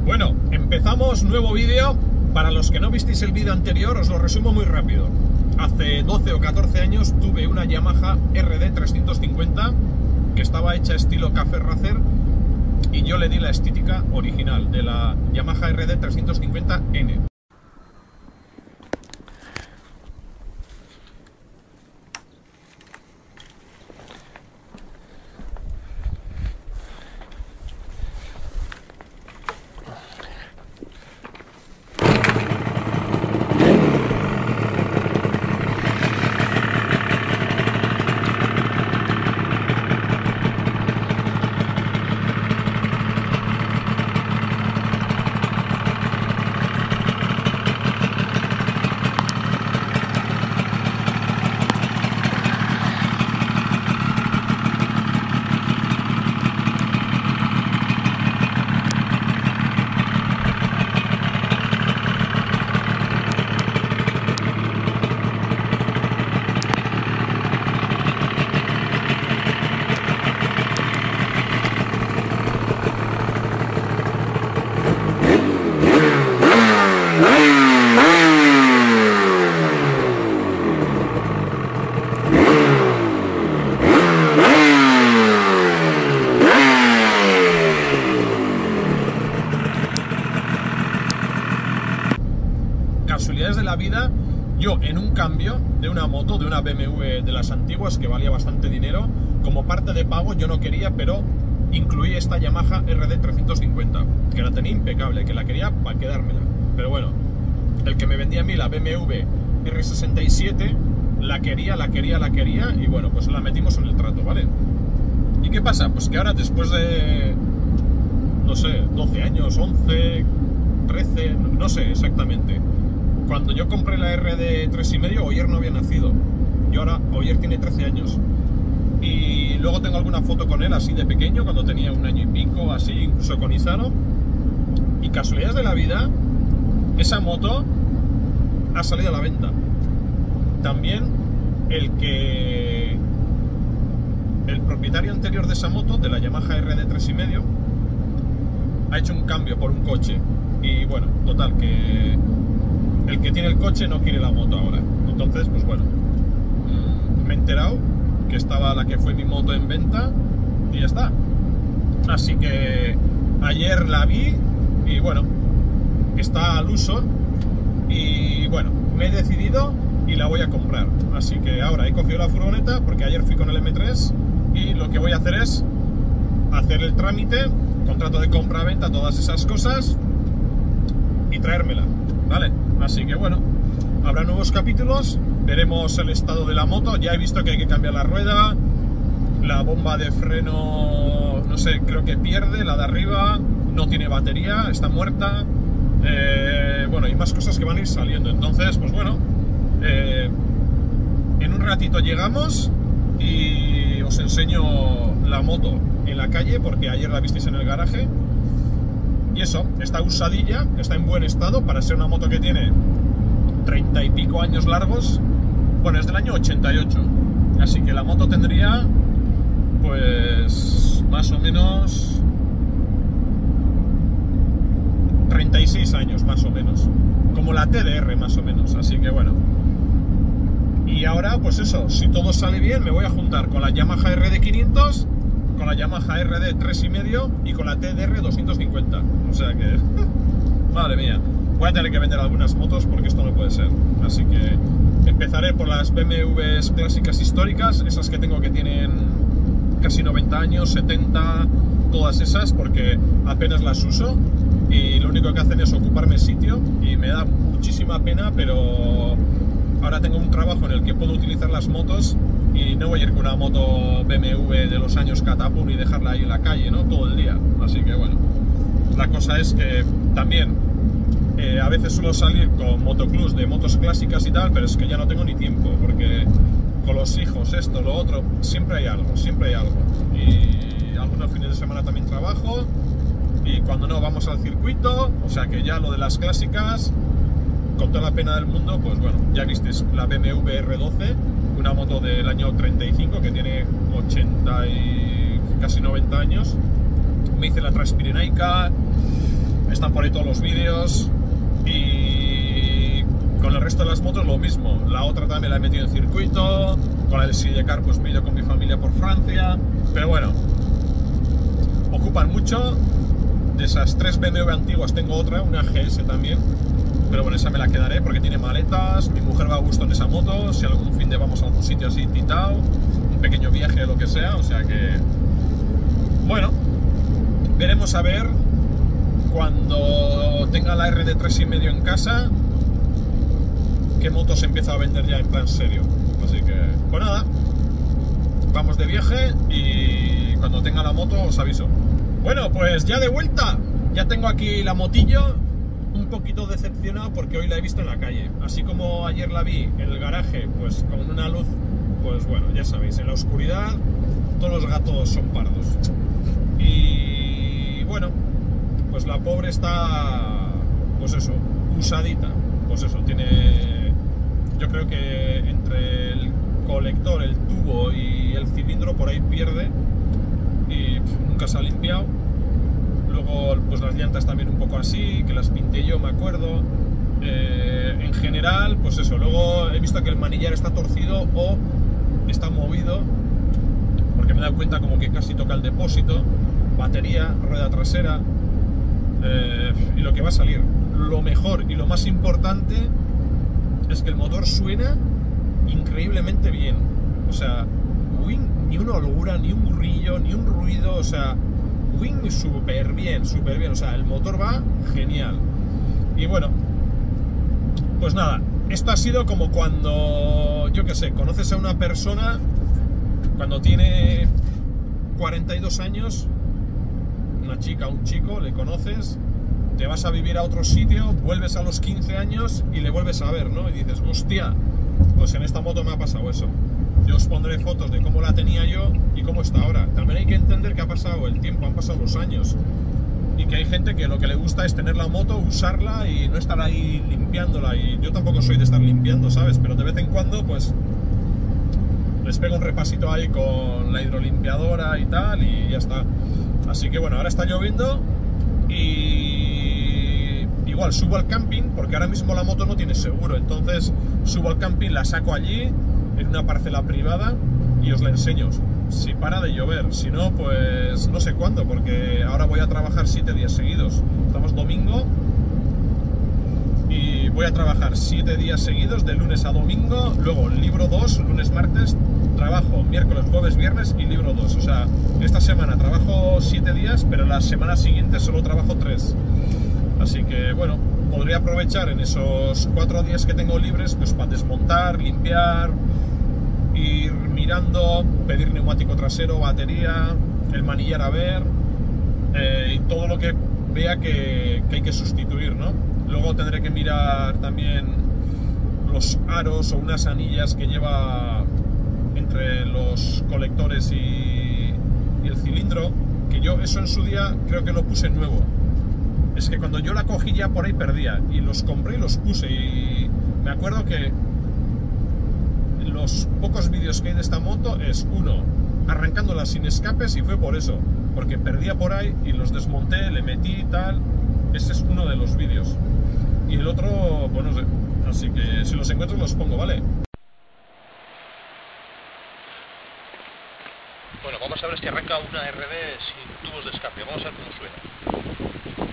Bueno, empezamos nuevo vídeo. Para los que no visteis el vídeo anterior, os lo resumo muy rápido. Hace 12 o 14 años tuve una Yamaha RD 350 que estaba hecha estilo Café Racer y yo le di la estética original de la Yamaha RD 350N. Casualidades de la vida, yo en un cambio de una moto, de una BMW de las antiguas que valía bastante dinero, como parte de pago yo no quería, pero incluí esta Yamaha RD 350, que la tenía impecable, que la quería para quedármela. Pero bueno, el que me vendía a mí la BMW R67 la quería y bueno, pues la metimos en el trato, ¿vale? ¿Y qué pasa? Pues que ahora después de, no sé, 12 años, 11, 13, no sé exactamente. Cuando yo compré la RD 3,5, Oyer no había nacido. Y ahora Oyer tiene 13 años. Y luego tengo alguna foto con él así de pequeño, cuando tenía 1 año y pico, así, incluso con Izano. Y casualidades de la vida, esa moto ha salido a la venta. También el propietario anterior de esa moto, de la Yamaha RD 3,5, ha hecho un cambio por un coche. Y bueno, total, que el que tiene el coche no quiere la moto ahora. Entonces, pues bueno, me he enterado que estaba la que fue mi moto en venta y ya está. Así que ayer la vi y bueno, está al uso y bueno, me he decidido y la voy a comprar. Así que ahora he cogido la furgoneta porque ayer fui con el M3 y lo que voy a hacer es hacer el trámite, contrato de compra-venta, todas esas cosas y traérmela, ¿vale? Así que bueno, habrá nuevos capítulos, veremos el estado de la moto. Ya he visto que hay que cambiar la rueda, la bomba de freno, no sé, creo que pierde, la de arriba no tiene batería, está muerta, bueno, y más cosas que van a ir saliendo. Entonces, pues bueno, en un ratito llegamos y os enseño la moto en la calle, porque ayer la visteis en el garaje. Y eso, está usadilla, está en buen estado para ser una moto que tiene 30 y pico años largos. Bueno, es del año 88, así que la moto tendría pues más o menos 36 años más o menos, como la TDR más o menos, así que bueno. Y ahora pues eso, si todo sale bien me voy a juntar con la Yamaha RD 500, con la Yamaha RD 3,5 y con la TDR 250, o sea que madre mía, voy a tener que vender algunas motos porque esto no puede ser. Así que empezaré por las BMWs clásicas históricas, esas que tengo que tienen casi 90 años, 70, todas esas, porque apenas las uso y lo único que hacen es ocuparme sitio y me da muchísima pena, pero ahora tengo un trabajo en el que puedo utilizar las motos y no voy a ir con una moto BMW de los años Catapum y dejarla ahí en la calle, ¿no? Todo el día. Así que bueno, la cosa es que también a veces suelo salir con motoclubs de motos clásicas y tal, pero es que ya no tengo ni tiempo, porque con los hijos, esto, lo otro, siempre hay algo, siempre hay algo. Y algunos fines de semana también trabajo y cuando no vamos al circuito, o sea que ya lo de las clásicas, con toda la pena del mundo, pues bueno, ya visteis la BMW R12, una moto del año 35 que tiene 80 y casi 90 años. Me hice la Transpirenaica, están por ahí todos los vídeos. Y con el resto de las motos lo mismo. La otra también la he metido en circuito. Con el Sidecar pues me he ido con mi familia por Francia. Pero bueno, ocupan mucho. De esas 3 BMW antiguas tengo otra, una GS también. Pero bueno, esa me la quedaré porque tiene maletas. Mi mujer va a gusto en esa moto. Si algún fin de vamos a algún sitio así titao, un pequeño viaje o lo que sea. O sea que, bueno, veremos a ver cuando tenga la RD 3,5 en casa qué motos empieza a vender ya en plan serio. Así que, pues nada, vamos de viaje y cuando tenga la moto os aviso. Bueno, pues ya de vuelta. Ya tengo aquí la motillo. Un poquito decepcionado porque hoy la he visto en la calle. Así como ayer la vi en el garaje, pues con una luz, pues bueno, ya sabéis, en la oscuridad todos los gatos son pardos. Y bueno, pues la pobre está, pues eso, usadita. Pues eso, tiene, yo creo que entre el colector, el tubo y el cilindro por ahí pierde y nunca se ha limpiado. Luego pues las llantas también un poco así, que las pinté yo, me acuerdo. En general, pues eso. Luego he visto que el manillar está torcido o está movido, porque me he dado cuenta como que casi toca el depósito. Batería, rueda trasera, y lo que va a salir. Lo mejor y lo más importante es que el motor suena increíblemente bien. O sea, ni una holgura, ni un brillo, ni un ruido, o sea, wing súper bien, o sea, el motor va genial. Y bueno, pues nada, esto ha sido como cuando, yo qué sé, conoces a una persona cuando tiene 42 años, una chica, un chico, le conoces, te vas a vivir a otro sitio, vuelves a los 15 años y le vuelves a ver, ¿no? Y dices, hostia, pues en esta moto me ha pasado eso. Yo os pondré fotos de cómo la tenía yo y cómo está ahora. También hay que entender que ha pasado el tiempo, han pasado los años. Y que hay gente que lo que le gusta es tener la moto, usarla y no estar ahí limpiándola. Y yo tampoco soy de estar limpiando, ¿sabes? Pero de vez en cuando, pues, les pego un repasito ahí con la hidrolimpiadora y tal y ya está. Así que bueno, ahora está lloviendo y igual subo al camping, porque ahora mismo la moto no tiene seguro. Entonces subo al camping, la saco allí en una parcela privada y os la enseño si para de llover. Si no, pues no sé cuándo, porque ahora voy a trabajar 7 días seguidos. Estamos domingo y voy a trabajar 7 días seguidos de lunes a domingo. Luego libro 2, lunes, martes, trabajo miércoles, jueves, viernes y libro 2. O sea, esta semana trabajo 7 días, pero la semana siguiente solo trabajo 3. Así que bueno, podría aprovechar en esos 4 días que tengo libres pues para desmontar, limpiar, ir mirando, pedir neumático trasero, batería, el manillar a ver, y todo lo que vea que hay que sustituir, ¿no? Luego tendré que mirar también los aros o unas anillas que lleva entre los colectores y el cilindro, que yo eso en su día creo que lo puse nuevo. Es que cuando yo la cogí ya por ahí perdía, y los compré y los puse, y me acuerdo que los pocos vídeos que hay de esta moto es uno arrancándola sin escapes, y fue por eso, porque perdía por ahí y los desmonté, le metí y tal. Ese es uno de los vídeos, y el otro, pues no sé, así que si los encuentro los pongo, ¿vale? Bueno, vamos a ver si arranca una RD sin tubos de escape, vamos a ver cómo suena.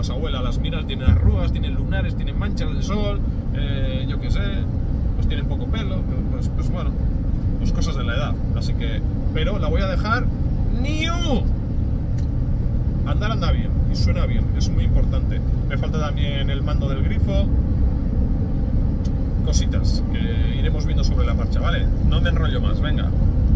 casa abuela, las miras tienen arrugas, tienen lunares, tienen manchas de sol, yo qué sé, pues tienen poco pelo, pues bueno, pues cosas de la edad, así que, pero la voy a dejar new. Andar anda bien y suena bien, es muy importante. Me falta también el mando del grifo, cositas que iremos viendo sobre la marcha, ¿vale? No me enrollo más, venga.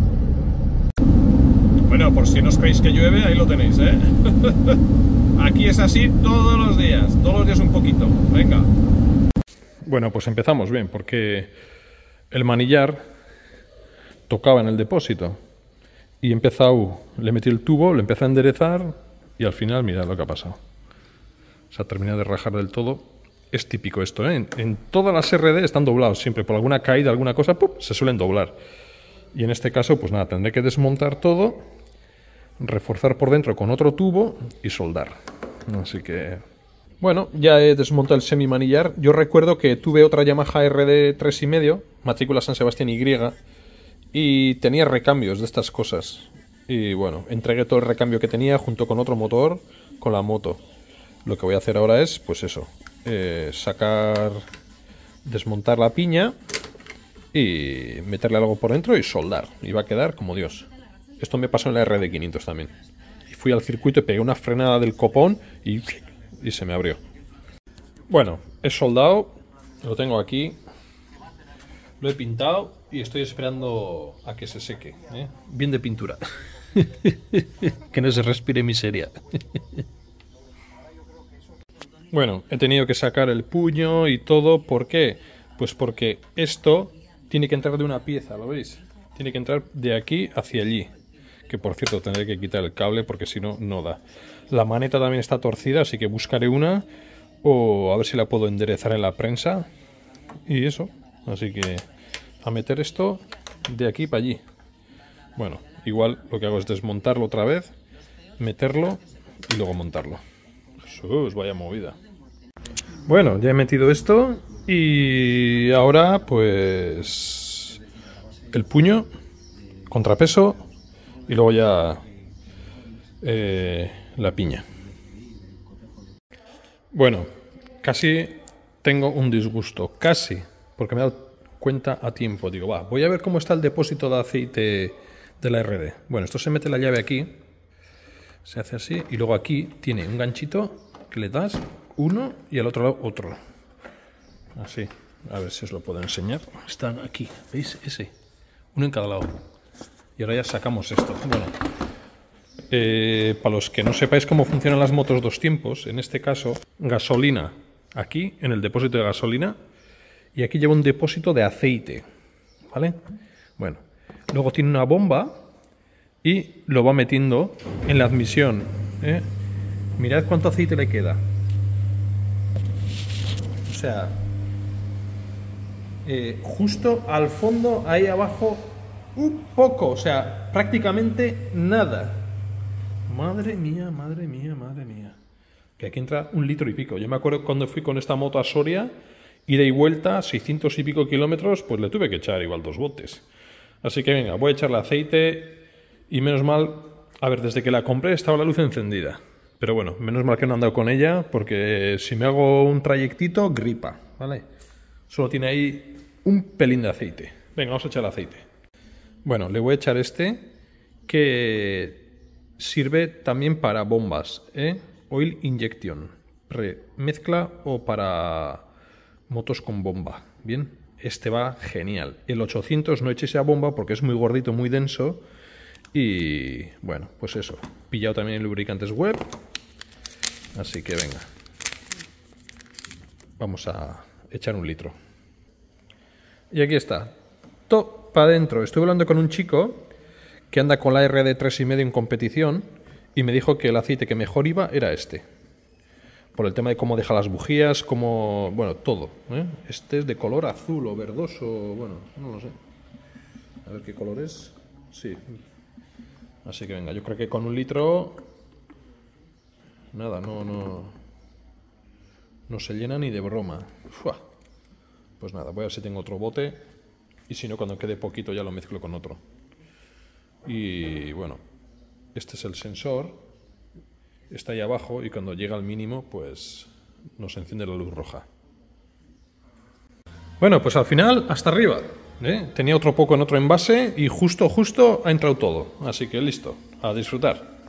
Bueno, por si no os creéis que llueve, ahí lo tenéis, ¿eh? Aquí es así todos los días un poquito, venga. Bueno, pues empezamos bien, porque el manillar tocaba en el depósito y he empezado, le metí el tubo, le empecé a enderezar y al final mirad lo que ha pasado. Se ha terminado de rajar del todo. Es típico esto, ¿eh? En todas las RD están doblados siempre, por alguna caída, alguna cosa, ¡pum!, se suelen doblar. Y en este caso, pues nada, tendré que desmontar todo, reforzar por dentro con otro tubo y soldar. Así que... Bueno, ya he desmontado el semi-manillar. Yo recuerdo que tuve otra Yamaha RD 3,5, matrícula San Sebastián Y, y tenía recambios de estas cosas. Y bueno, entregué todo el recambio que tenía junto con otro motor, con la moto. Lo que voy a hacer ahora es, pues eso, desmontar la piña y meterle algo por dentro y soldar. Y va a quedar como Dios. Esto me pasó en la RD500 también. Y fui al circuito y pegué una frenada del copón y se me abrió. Bueno, he soldado, lo tengo aquí, lo he pintado y estoy esperando a que se seque, ¿eh? Bien de pintura. Que no se respire miseria. Bueno, he tenido que sacar el puño y todo. ¿Por qué? Pues porque esto tiene que entrar de una pieza, ¿lo veis? Tiene que entrar de aquí hacia allí. Que por cierto tendré que quitar el cable porque si no, no da. La maneta también está torcida, así que buscaré una o a ver si la puedo enderezar en la prensa. Y eso, así que a meter esto de aquí para allí. Bueno, igual lo que hago es desmontarlo otra vez, meterlo y luego montarlo. Jesús, vaya movida. Bueno, ya he metido esto y ahora pues el puño, contrapeso y luego ya la piña. Bueno, casi tengo un disgusto, casi, porque me he dado cuenta a tiempo. Digo, voy a ver cómo está el depósito de aceite de la RD. Bueno, esto se mete la llave aquí, se hace así y luego aquí tiene un ganchito que le das uno y al otro lado otro. Así, a ver si os lo puedo enseñar. Están aquí, ¿veis? Ese, uno en cada lado. Y ahora ya sacamos esto. Bueno, para los que no sepáis cómo funcionan las motos dos tiempos, en este caso, gasolina aquí, en el depósito de gasolina, y aquí lleva un depósito de aceite, ¿vale? Bueno, luego tiene una bomba y lo va metiendo en la admisión, ¿eh? Mirad cuánto aceite le queda. O sea, justo al fondo, ahí abajo, un poco, o sea, prácticamente nada. Madre mía, madre mía, madre mía. Que aquí entra 1,5 litros. Yo me acuerdo cuando fui con esta moto a Soria, ida y vuelta, 600 y pico kilómetros, pues le tuve que echar igual 2 botes. Así que venga, voy a echarle aceite y menos mal, a ver, desde que la compré estaba la luz encendida. Pero bueno, menos mal que no he andado con ella, porque si me hago un trayectito, gripa, ¿vale? Solo tiene ahí un pelín de aceite. Venga, vamos a echar el aceite. Bueno, le voy a echar este, que sirve también para bombas, ¿eh? Oil injection, premezcla o para motos con bomba. Bien, este va genial. El 800 no echéis a bomba porque es muy gordito, muy denso. Y bueno, pues eso. Pillado también en lubricantes web. Así que venga. Vamos a echar 1 litro. Y aquí está. Todo para adentro. Estuve hablando con un chico que anda con la RD 3,5 en competición y me dijo que el aceite que mejor iba era este. Por el tema de cómo deja las bujías, cómo... bueno, todo, ¿eh? Este es de color azul o verdoso, bueno, no lo sé. A ver qué color es. Sí. Así que venga, yo creo que con 1 litro... nada, no se llena ni de broma. ¡Fua! Pues nada, voy a ver si tengo otro bote y si no, cuando quede poquito ya lo mezclo con otro. Y bueno, este es el sensor está ahí abajo y cuando llega al mínimo pues nos enciende la luz roja. Bueno, pues al final hasta arriba, ¿eh? Tenía otro poco en otro envase y justo ha entrado todo, así que listo, a disfrutar.